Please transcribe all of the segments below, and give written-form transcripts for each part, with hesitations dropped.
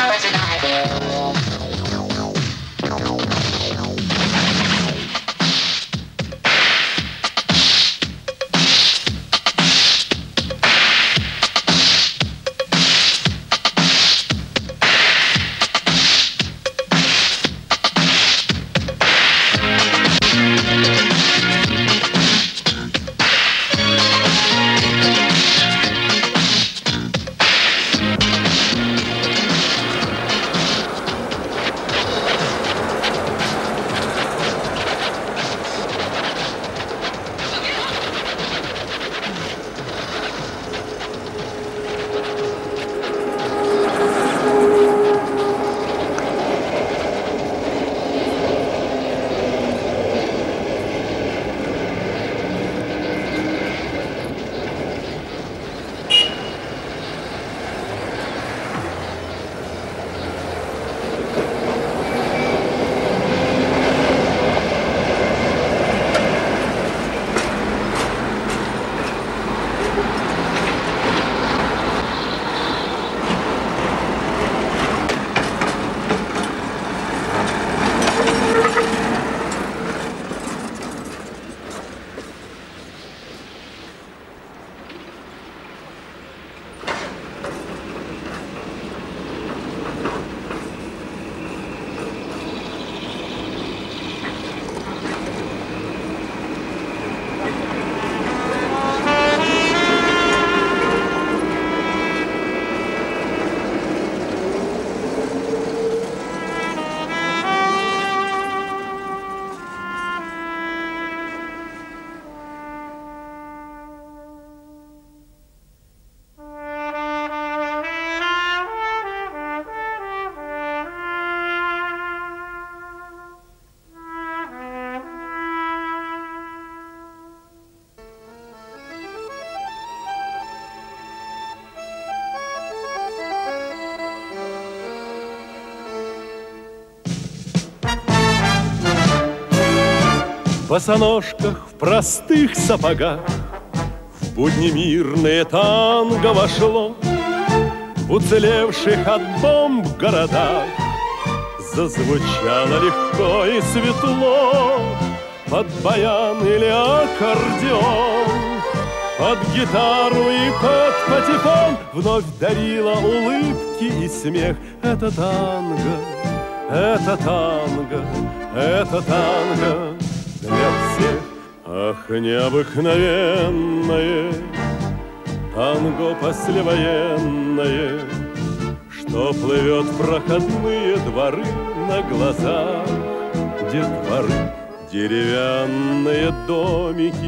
В босоножках, в простых сапогах в будни мирные танго вошло. В уцелевших от бомб городах зазвучало легко и светло. Под баян или аккордеон, под гитару и под патефон вновь дарила улыбки и смех. Это танго, это танго, это танго для всех. Ах, необыкновенное танго послевоенное, что плывет в проходные дворы на глазах детворы. Деревянные домики,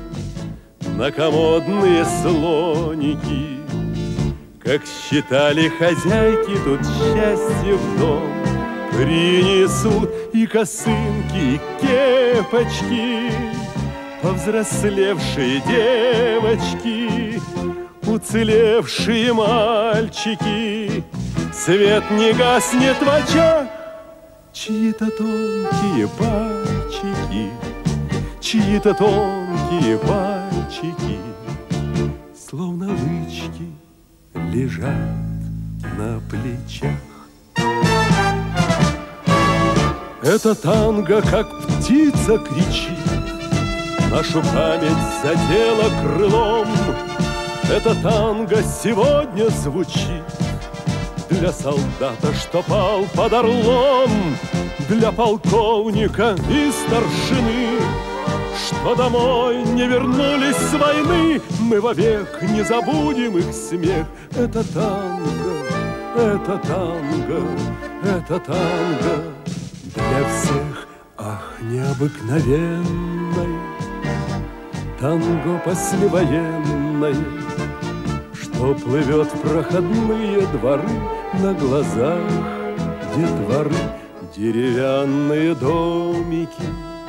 новомодные слоники, как считали хозяйки, тут счастье в дом принесут. И косынки, и кепочки, повзрослевшие девочки, уцелевшие мальчики. Свет не гаснет в очах, чьи-то тонкие пальчики, чьи-то тонкие пальчики, словно лычки, лежат на плечах. Это танго, как птица, кричит, нашу память задела крылом. Это танго сегодня звучит для солдата, что пал под Орлом, для полковника и старшины, что домой не вернулись с войны. Мы вовек не забудем их смех. Это танго, это танго, это танго для всех. Ах, необыкновенное танго послевоенное, что плывет в проходные дворы на глазах детворы. Деревянные домики,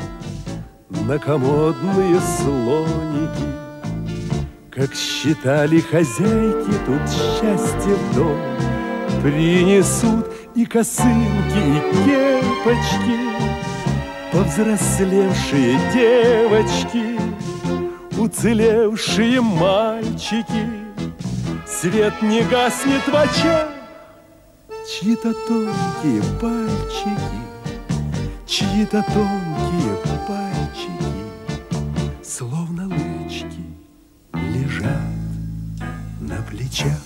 новомодные слоники, как считали хозяйки, тут счастье в дом принесут. И косынки, и кепочки, повзрослевшие девочки, уцелевшие мальчики. Свет не гаснет в очах, чьи-то тонкие пальчики, чьи-то тонкие пальчики, словно лычки, лежат на плечах.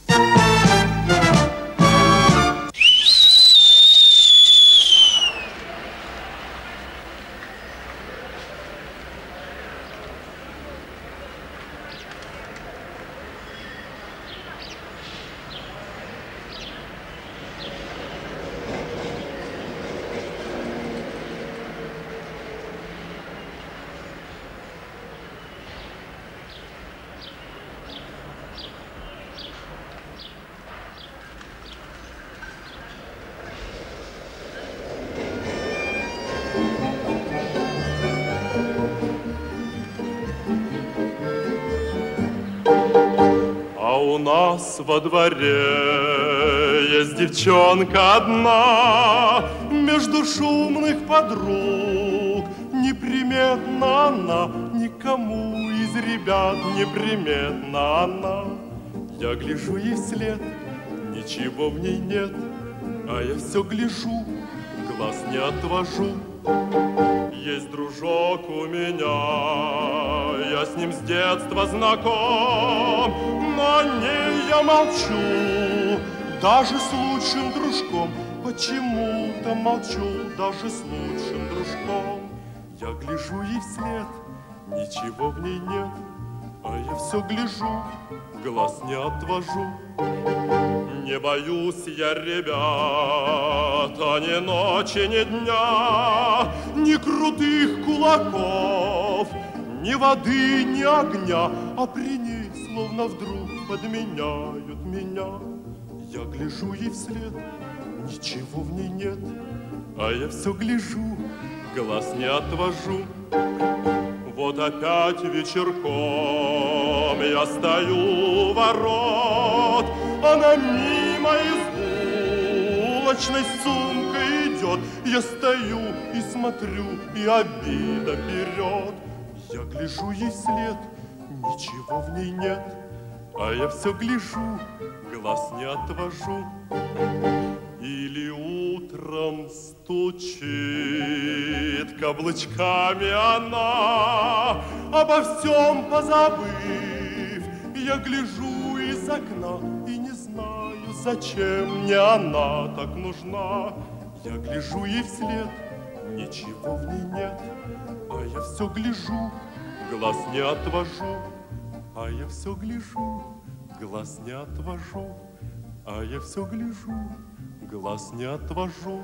У нас во дворе есть девчонка одна, между шумных подруг неприметна она, никому из ребят неприметна она. Я гляжу ей вслед, ничего в ней нет, а я все гляжу, глаз не отвожу. Есть дружок у меня, я с ним с детства знаком, но о ней я молчу, даже с лучшим дружком. Почему-то молчу, даже с лучшим дружком. Я гляжу ей вслед, ничего в ней нет, а я все гляжу, глаз не отвожу. Не боюсь я, ребята, ни ночи, ни дня, ни крутых кулаков, ни воды, ни огня, а при ней словно вдруг подменяют меня. Я гляжу ей вслед, ничего в ней нет, а я все гляжу, глаз не отвожу. Вот опять вечерком я стою у ворот, она мимо из булочной с сумкой идет. Я стою и смотрю, и обида берет. Я гляжу ей вслед, ничего в ней нет, а я все гляжу, глаз не отвожу. Или утром стучит каблучками она, обо всем позабыв. Я гляжу из окна и не знаю, зачем мне она так нужна. Я гляжу ей вслед, ничего в ней нет, а я все гляжу, глаз не отвожу. А я все гляжу, глаз не отвожу. А я все гляжу, глаз не отвожу.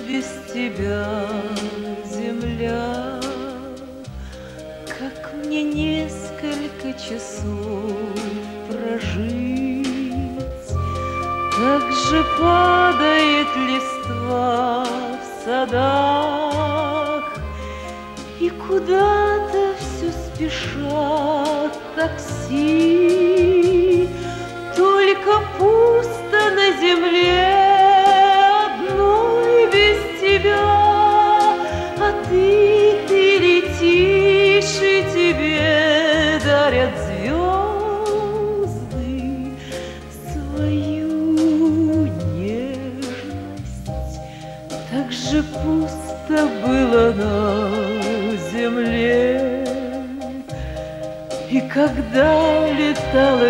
без тебя, земля, как мне несколько часов прожить. Как же падает листва в садах, и куда-то все спешат такси, только пусто на земле одной без тебя, а ты летишь, и тебе дарят звезды свою нежность. Так же пусто было на земле, и когда летал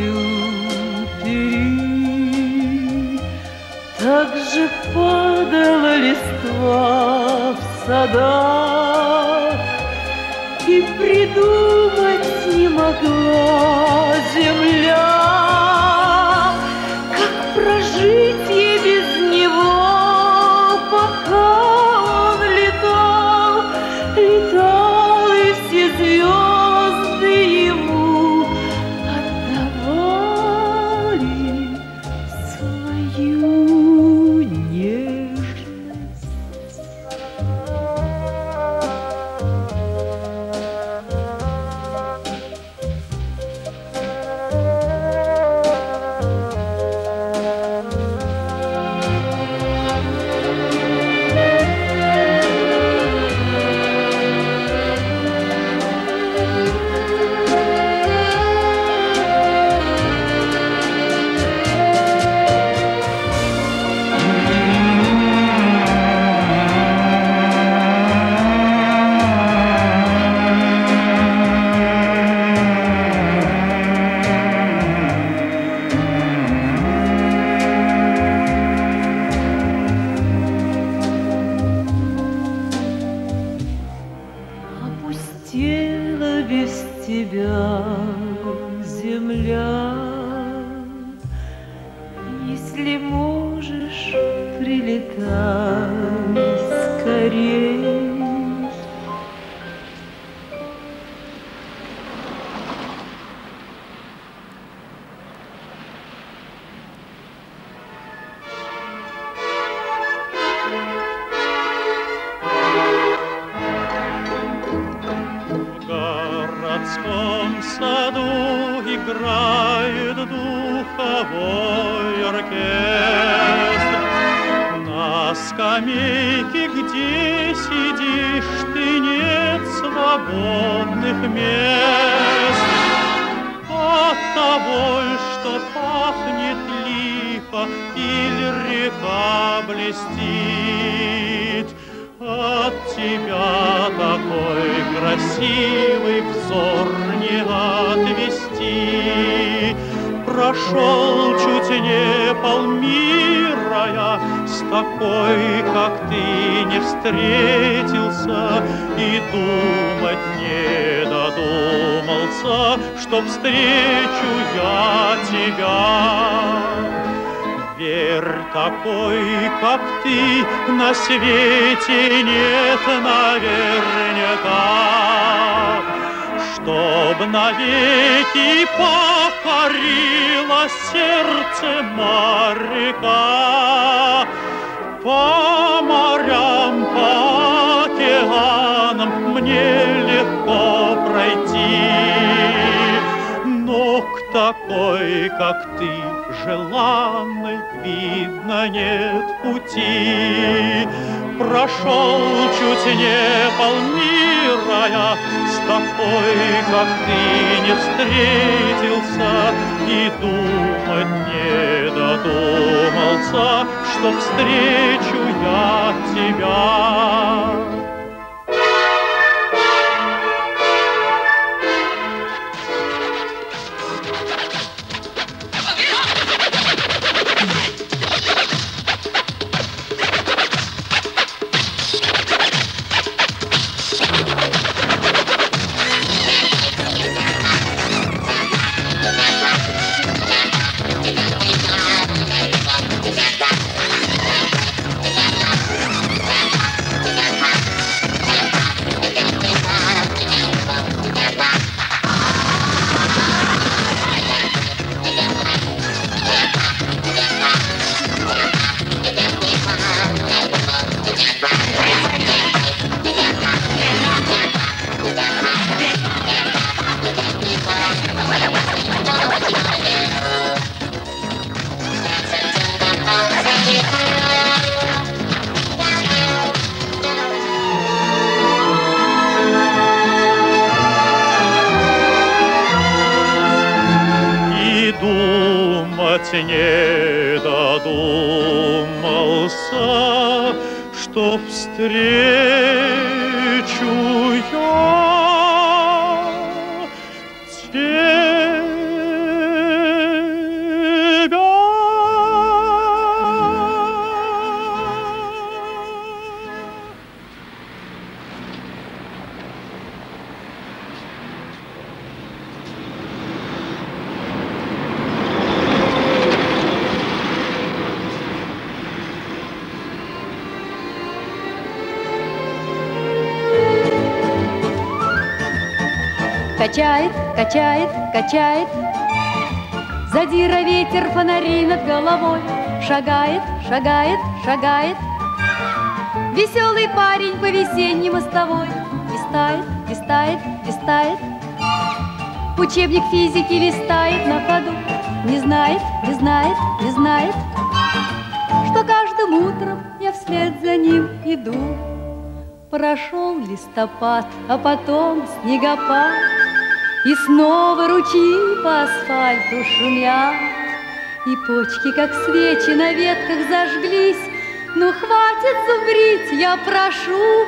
Экзюпери, так же падала листва в садах, и придумать не могла земля, как прожить ей без него, пока он летал, летал, и все звезды ему отдавали свою нежность. Опустела без тебя земля. Если можешь, прилетай скорей. В городском саду играет духовой оркестр. На скамейке, где сидишь ты, нет свободных мест. От того, что пахнет липа или река блестит, от тебя такой красивый взор не отвести. Прошел чуть не полмира я, с такой, как ты, не встретился, и думать не додумался, что встречу я тебя. Верь, такой, как ты, на свете нет наверняка, чтоб навеки покорило сердце моряка. По морям, по океанам мне легко пройти, но к такой, как ты, желанной, видно, нет пути. Прошел чуть не полмира я, с такой, как ты, не встретился, и думать не додумался, что встречу я тебя. ведь не додумался, что встречу я тебя. Качает, качает, качает, задира ветер фонари над головой. Шагает, шагает, шагает веселый парень по весенней мостовой. Листает, листает, листает, учебник физики листает на ходу. Не знает, не знает, не знает, что каждым утром я вслед за ним иду. Прошел листопад, а потом снегопад, и снова ручьи по асфальту шумят, и почки, как свечи, на ветках зажглись. Ну, хватит зубрить, я прошу,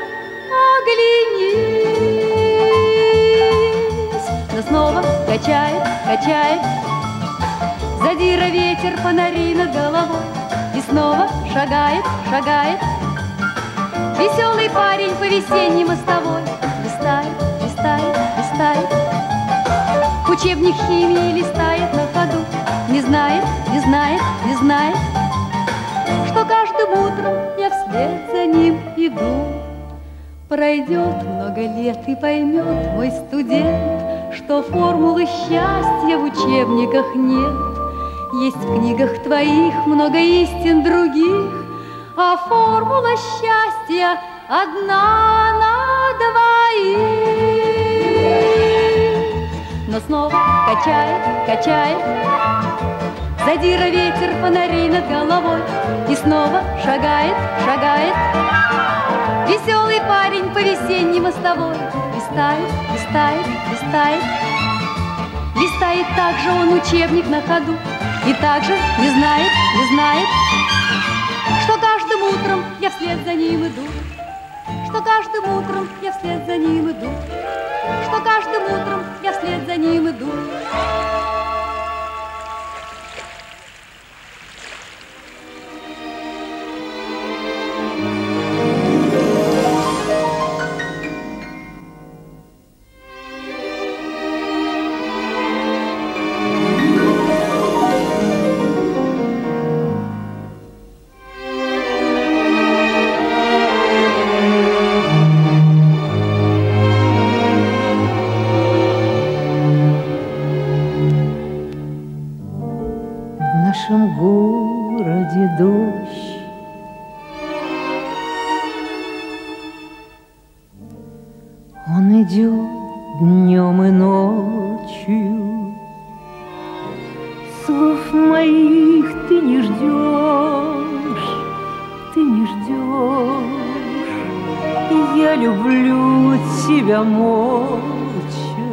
оглянись. Но снова качает, качает, задира ветер фонари над головой. И снова шагает, шагает веселый парень по весенней мостовой. Листает, листает, листает, учебник химии листает на ходу. Не знает, не знает, не знает, что каждым утром я вслед за ним иду. Пройдет много лет и поймет мой студент, что формулы счастья в учебниках нет. Есть в книгах твоих много истин других, а формула счастья одна на двоих. Но снова качает, качает, задира ветер фонари над головой. И снова шагает, шагает веселый парень по весенней мостовой. Листает, листает, листает, листает также он учебник на ходу. И также не знает, не знает, что каждым утром я вслед за ним иду. Что каждым утром я вслед за ним иду. Что каждым утром я вслед за ним иду. Днем и ночью слов моих ты не ждешь, ты не ждешь. И я люблю тебя молча.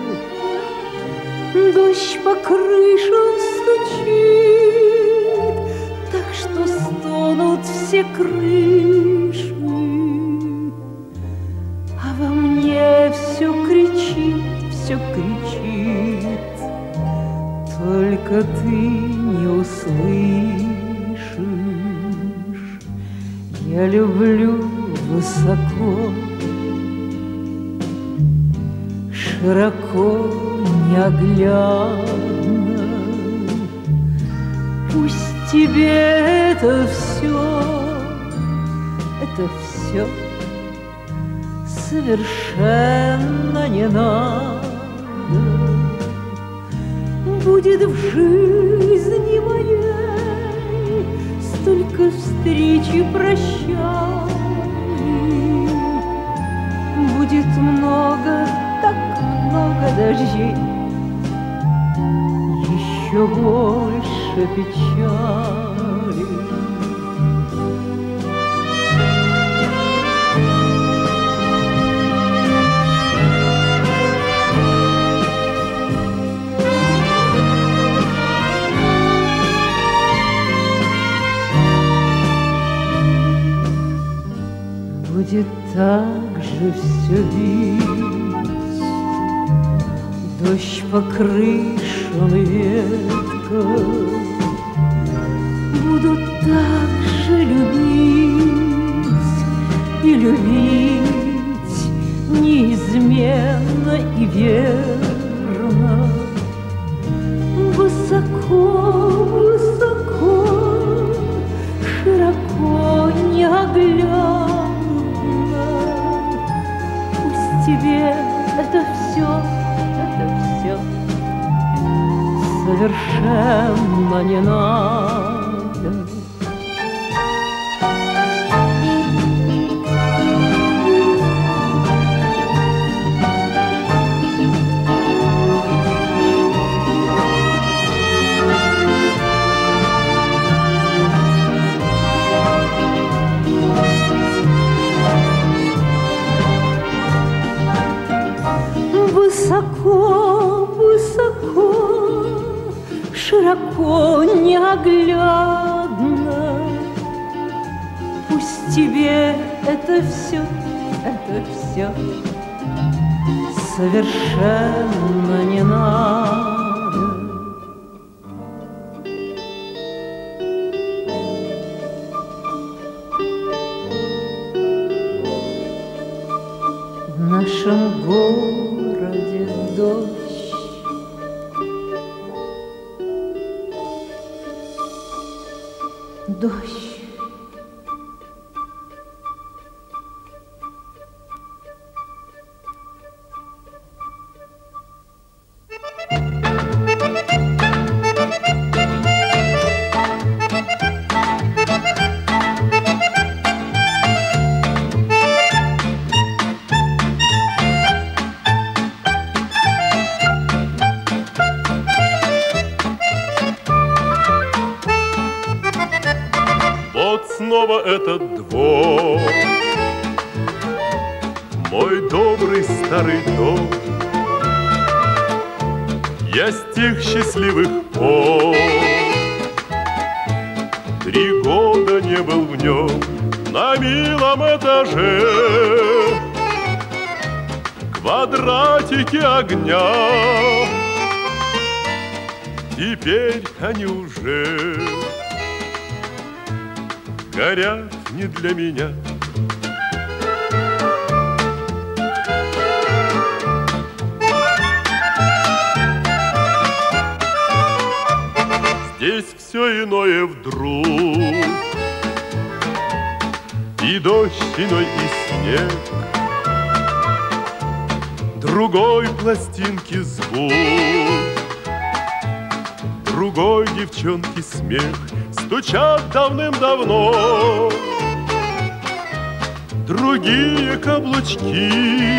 Дождь по крышам стучит, так что стонут все крыши. А во мне все кричит, только ты не услышишь. Я люблю высоко, широко, неоглядно. Пусть тебе это все совершенно не надо. Будет в жизни моей столько встреч и прощаний. Будет много, так много дождей, еще больше печали. будет так же все бить, дождь по крышам и веткам будут так же любить и любить неизменно и верно. Высоко, высоко, широко, неоглядно. Пусть тебе это все совершенно не надо. Высоко, высоко, широко, неоглядно. Пусть тебе это все совершенно не надо. В нашем городе дождь, дождь. Вот снова этот двор, мой добрый старый дом. Я с тех счастливых пор 3 года не был в нем на милом этаже. Квадратики огня, теперь они уже горят не для меня. Здесь все иное вдруг, и дождь иной, и снег, другой пластинки звук, другой девчонки смех. Стучат давным-давно другие каблучки,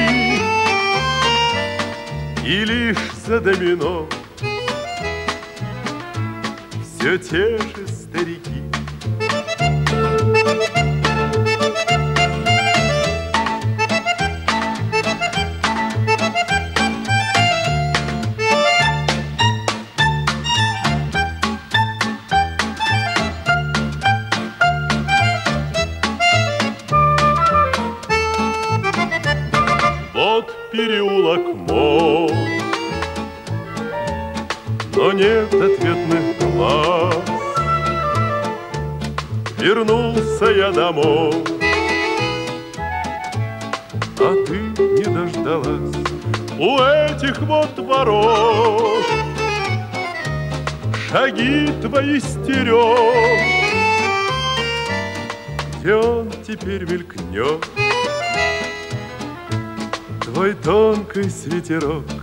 и лишь за домино все те же старики. Вот переулок мой, но нет ответных глаз. Вернулся я домой, а ты не дождалась у этих вот ворот. Шаги твои стерег, где он теперь мелькнет, твой тонкий свитерок.